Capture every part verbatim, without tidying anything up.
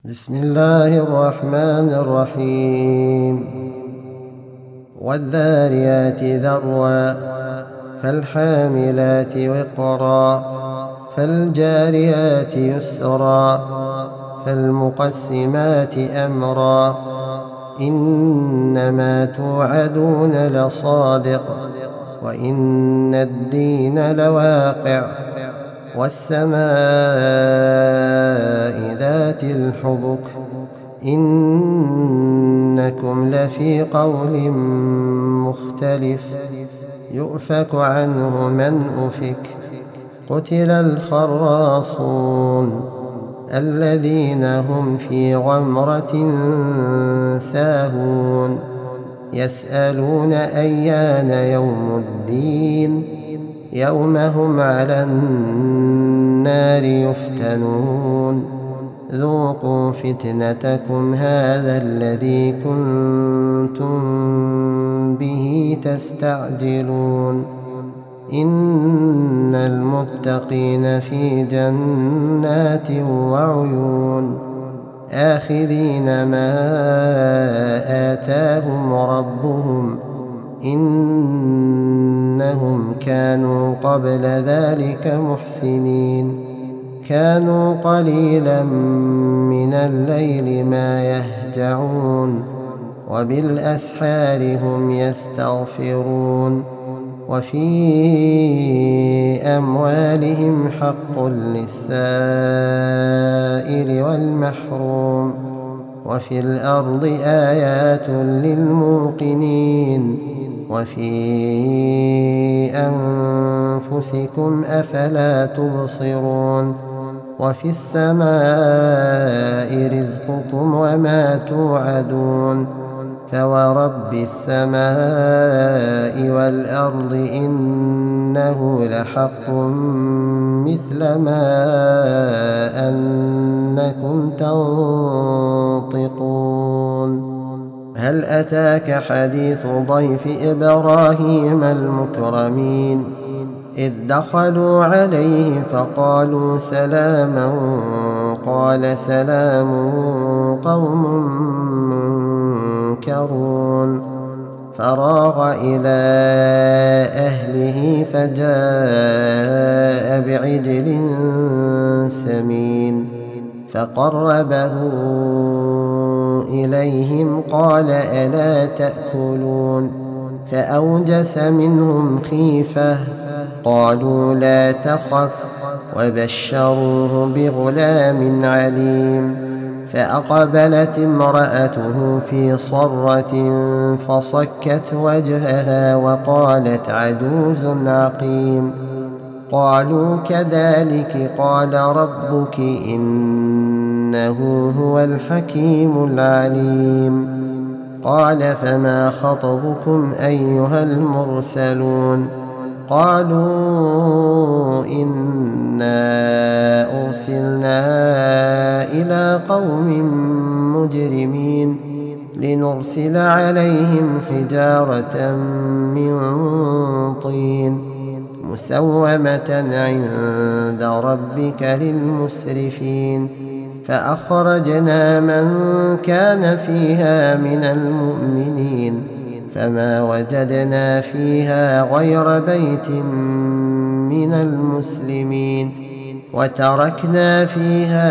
بسم الله الرحمن الرحيم والذاريات ذروا فالحاملات وقرا فالجاريات يسرا فالمقسمات أمرا إنما توعدون لصادق وإن الدين لواقع والسماء ذات الحبك إنكم لفي قول مختلف يؤفك عنه من أفك قتل الخراصون الذين هم في غمرة ساهون يسألون أيان يوم الدين يوم هم على النار يفتنون ذوقوا فتنتكم هذا الذي كنتم به تستعجلون إن المتقين في جنات وعيون آخذين ما آتاهم ربهم إنهم كانوا قبل ذلك محسنين كانوا قليلا من الليل ما يهجعون وبالأسحار هم يستغفرون وفي أموالهم حق للسائل والمحروم وفي الأرض آيات للموقنين وفي أنفسكم أفلا تبصرون وفي السماء رزقكم وما توعدون فورب السماء والأرض إنه لحق مثل ما أنكم تنطقون هل أتاك حديث ضيف إبراهيم المكرمين إذ دخلوا عليه فقالوا سلاما قال سلام قوم منكرون فراغ إلى أهله فجاء بعجل سمين فقربه إليهم قال ألا تأكلون فأوجس منهم خيفة قالوا لا تخف وبشروه بغلام عليم فأقبلت امرأته في صرة فصكت وجهها وقالت عجوز عقيم قالوا كذلك قال ربك إنه هو الحكيم العليم قال فما خطبكم أيها المرسلون قالوا إنا أرسلنا إلى قوم مجرمين لنرسل عليهم حجارة من طين مسومة عند ربك للمسرفين فأخرجنا من كان فيها من المؤمنين فما وجدنا فيها غير بيت من المسلمين وتركنا فيها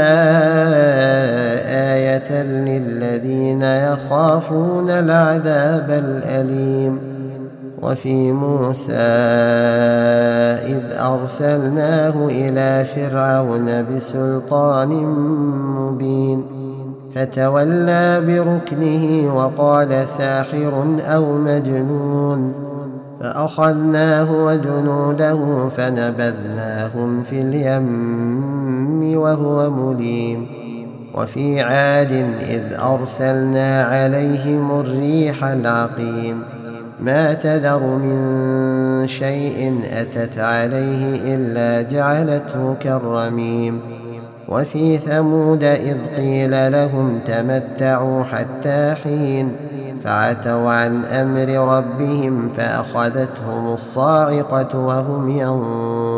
آية للذين يخافون العذاب الأليم وفي موسى إذ أرسلناه إلى فرعون بسلطان مبين فتولى بركنه وقال ساحر أو مجنون فأخذناه وجنوده فنبذناهم في اليم وهو مليم وفي عاد إذ أرسلنا عليهم الريح العقيم ما تذر من شيء أتت عليه إلا جعلته كالرميم وفي ثمود إذ قيل لهم تمتعوا حتى حين فعتوا عن أمر ربهم فأخذتهم الصاعقة وهم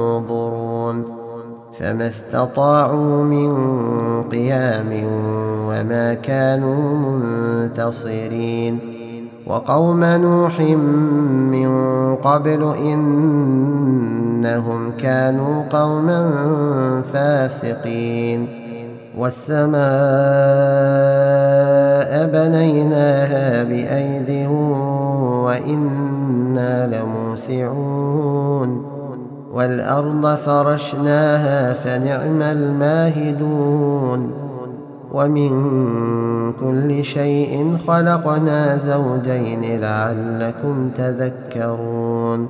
ينظرون فما استطاعوا من قيام وما كانوا منتصرين وقوم نوح من قبل إنهم كانوا قوما فاسقين والسماء بنيناها بأيد وإنا لموسعون والأرض فرشناها فنعم الماهدون ومن كل شيء خلقنا زوجين لعلكم تذكرون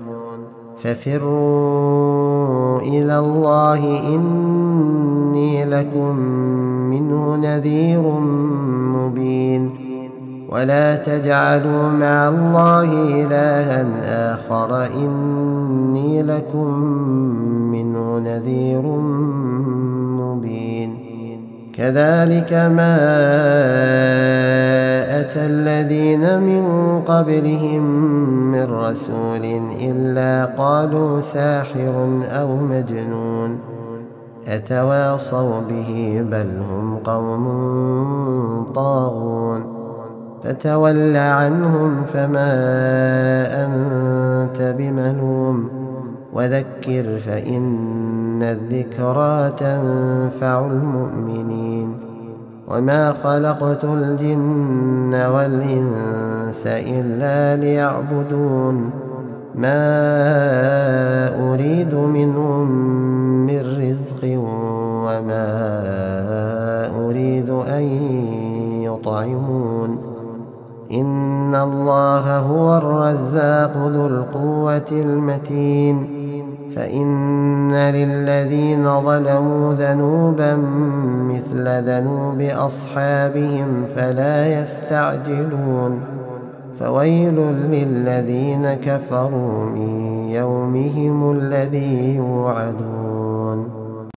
ففروا إلى الله إني لكم منه نذير مبين ولا تجعلوا مع الله إلها آخر إني لكم منه نذير مبين كذلك ما أتى الذين من قبلهم من رسول إلا قالوا ساحر أو مجنون أتواصوا به بل هم قوم طاغون فتول عنهم فما أنت بملوم وذكر فإن الذكرى تنفع المؤمنين وما خلقت الجن والإنس إلا ليعبدون ما أريد منهم من رزق وما أريد أن يطعمون إن الله هو الرزاق ذو القوة المتين فإن للذين ظلموا ذنوبا مثل ذنوب أصحابهم فلا يستعجلون فويل للذين كفروا من يومهم الذي يوعدون